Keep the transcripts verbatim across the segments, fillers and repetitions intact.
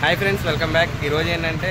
Hi friends, welcome back. ఈరోజు ఏంటంటే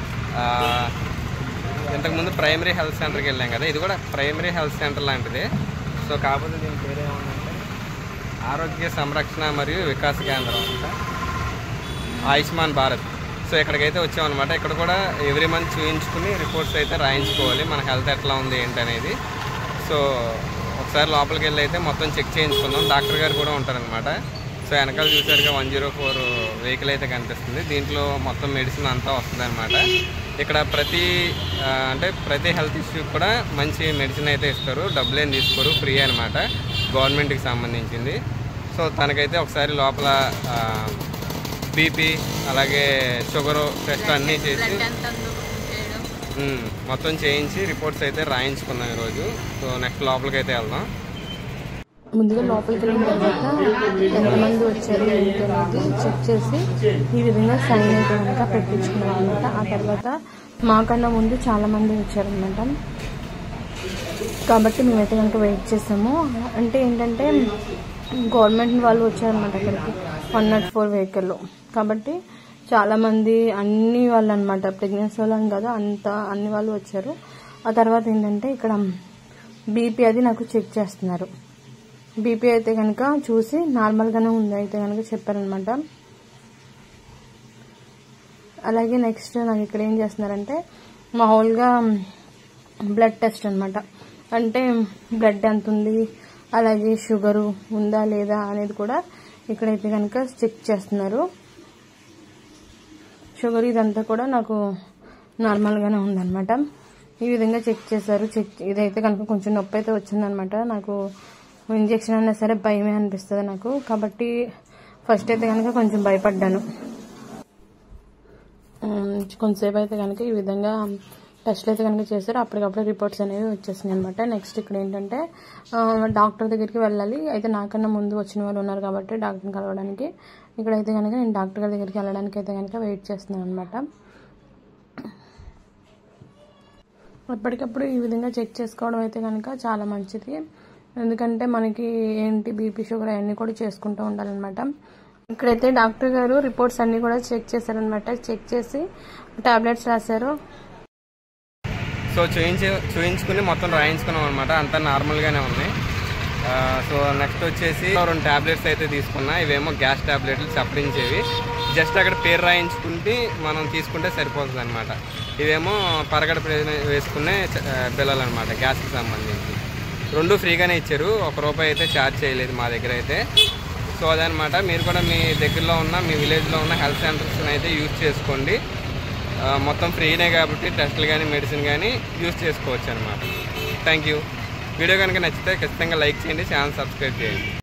ఇంతకుముందు ప్రైమరీ హెల్త్ సెంటర్కి వెళ్ళాం కదా, ఇది కూడా ప్రైమరీ హెల్త్ సెంటర్ లాంటిది. సో కాకపోతే దీని పేరు ఏమన్నంటే ఆరోగ్య సంరక్షణ మరియు వికాస్ కేంద్రం అంట, ఆయుష్మాన్ భారత్. సో ఇక్కడికైతే వచ్చామన్నమాట. ఇక్కడ కూడా ఎవ్రీ మంత్ చూయించుకుని రిపోర్ట్స్ అయితే రాయించుకోవాలి, మన హెల్త్ ఎట్లా ఉంది ఏంటనేది. సో ఒకసారి లోపలికి వెళ్ళి అయితే మొత్తం చెక్ చేయించుకుందాం. డాక్టర్ గారు కూడా ఉంటారనమాట. సో వెనకాల చూసారుగా వన్ జీరో ఫోర్ వెహికల్ అయితే కనిపిస్తుంది. దీంట్లో మొత్తం మెడిసిన్ అంతా వస్తుంది అనమాట. ఇక్కడ ప్రతి అంటే ప్రతి హెల్త్ ఇష్యూ కూడా మంచి మెడిసిన్ అయితే ఇస్తారు, డబ్బులేం తీసుకోరు, ఫ్రీ అనమాట, గవర్నమెంట్కి సంబంధించింది. సో తనకైతే ఒకసారి లోపల బీపీ అలాగే షుగరు టెస్ట్ అన్నీ చేసి మొత్తం చేయించి రిపోర్ట్స్ అయితే రాయించుకుందాం ఈరోజు. సో నెక్స్ట్ లోపలికి అయితే వెళ్దాం. ముందుగా లోపలికి వెళ్ళిన తర్వాత ఎంతమంది వచ్చారు ఏంటి అనేది చెక్ చేసి ఈ విధంగా సైన్ అయితే కనుక పెట్టించుకున్నాం అనమాట. ఆ తర్వాత మాకన్నా ముందు చాలా మంది వచ్చారనమాట. కాబట్టి మేమైతే కనుక వెయిట్ చేసాము. అంటే ఏంటంటే గవర్నమెంట్ వాళ్ళు వచ్చారనమాట అక్కడికి వన్ నాట్ ఫోర్ వెహికల్లో. కాబట్టి చాలామంది అన్ని వాళ్ళు అనమాట, ప్రెగ్నెన్సీ వాళ్ళు అని కదా, అంతా అన్ని వాళ్ళు వచ్చారు. ఆ తర్వాత ఏంటంటే ఇక్కడ బీపీ అది నాకు చెక్ చేస్తున్నారు. బీపీ అయితే కనుక చూసి నార్మల్గానే ఉంది అయితే కనుక చెప్పారనమాట. అలాగే నెక్స్ట్ నాకు ఇక్కడ ఏం చేస్తున్నారంటే మామూలుగా బ్లడ్ టెస్ట్ అనమాట. అంటే బ్లడ్ ఎంత ఉంది, అలాగే షుగరు ఉందా లేదా అనేది కూడా ఇక్కడైతే కనుక చెక్ చేస్తున్నారు. షుగర్ ఇదంతా కూడా నాకు నార్మల్గానే ఉందన్నమాట. ఈ విధంగా చెక్ చేశారు. చెక్ ఇదైతే కనుక కొంచెం నొప్పి అయితే వచ్చిందనమాట. నాకు ఇంజక్షన్ అయినా సరే భయమే అనిపిస్తుంది నాకు. కాబట్టి ఫస్ట్ అయితే కనుక కొంచెం భయపడ్డాను. కొంతసేపు అయితే కనుక ఈ విధంగా టెస్ట్లు అయితే కనుక చేశారు. అప్పటికప్పుడు రిపోర్ట్స్ అనేవి వచ్చేసినాయి అనమాట. నెక్స్ట్ ఇక్కడ ఏంటంటే డాక్టర్ దగ్గరికి వెళ్ళాలి. అయితే నాకన్నా ముందు వచ్చిన వాళ్ళు ఉన్నారు కాబట్టి డాక్టర్ని కలవడానికి ఇక్కడైతే కనుక నేను డాక్టర్ గారి దగ్గరికి వెళ్ళడానికి అయితే కనుక వెయిట్ చేస్తున్నాను అనమాట. అప్పటికప్పుడు ఈ విధంగా చెక్ చేసుకోవడం అయితే కనుక చాలా మంచిది. ఎందుకంటే మనకి ఏంటి బీపీ షుగర్ అవన్నీ కూడా చేసుకుంటూ ఉండాలన్నమాట. ఇక్కడైతే డాక్టర్ గారు రిపోర్ట్స్ అన్నీ కూడా చెక్ చేశారనమాట. చెక్ చేసి టాబ్లెట్స్ రాశారు. సో చూయించి చూయించుకుని మొత్తం రాయించుకున్నాం అనమాట. అంతా నార్మల్గానే ఉన్నాయి. సో నెక్స్ట్ వచ్చేసి రెండు ట్యాబ్లెట్స్ అయితే తీసుకున్నా. ఇవేమో గ్యాస్ ట్యాబ్లెట్లు చప్పరించేవి. జస్ట్ అక్కడ పేరు రాయించుకుంటే మనం తీసుకుంటే సరిపోతుంది అనమాట. ఇవేమో పరగడ వేసుకునే బిల్లలు అనమాట, గ్యాస్కి సంబంధించి. రెండు ఫ్రీగానే ఇచ్చారు, ఒక రూపాయి అయితే ఛార్జ్ చేయలేదు మా దగ్గర అయితే. సో అదనమాట. మీరు కూడా మీ దగ్గరలో ఉన్న మీ విలేజ్లో ఉన్న హెల్త్ సెంటర్స్ని అయితే యూజ్ చేసుకోండి. మొత్తం ఫ్రీనే కాబట్టి టెస్టులు కానీ మెడిసిన్ కానీ యూజ్ చేసుకోవచ్చు అనమాట. Thank you. వీడియో కనుక నచ్చితే ఖచ్చితంగా లైక్ చేయండి, ఛానల్ సబ్స్క్రైబ్ చేయండి.